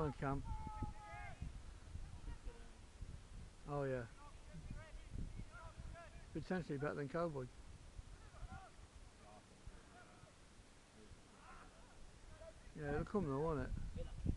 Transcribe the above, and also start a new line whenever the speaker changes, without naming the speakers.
Come on, Cam. Oh yeah. Potentially better than Cowboy. Yeah, it'll come though, won't it?